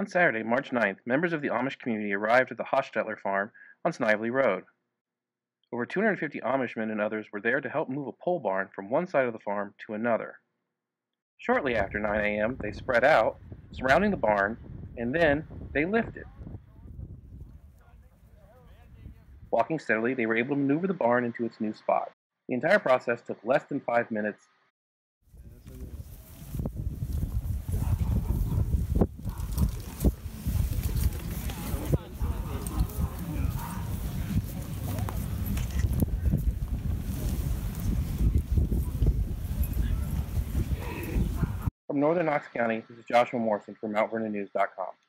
On Saturday, March 9th, members of the Amish community arrived at the Hochstetler Farm on Snively Road. Over 250 Amishmen and others were there to help move a pole barn from one side of the farm to another. Shortly after 9 a.m., they spread out, surrounding the barn, and then they lifted. Walking steadily, they were able to maneuver the barn into its new spot. The entire process took less than 5 minutes. From northern Knox County, this is Joshua Morrison for MountVernonNews.com.